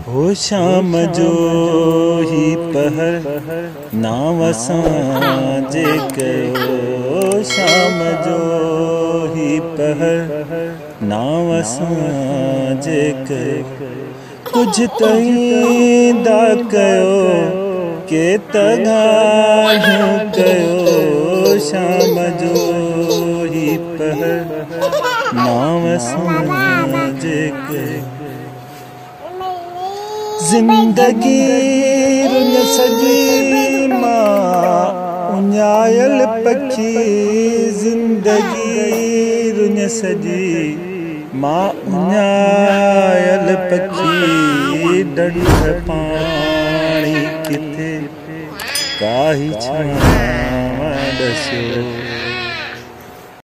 हो शाम जो ही पहर नाम असांजे कयो। शाम जो ही पहर नाम असांजे कयो। कुछ तईंदा कयो के तगाहियूं कयो। शाम जो ही पहर नाम असांजे कयो। जिंदगी रुन सजी मां उञायल पखी। जिंदगी रुन सजी मां उञायल पखी। डंड पाणी किथे काई छांव ॾसियो।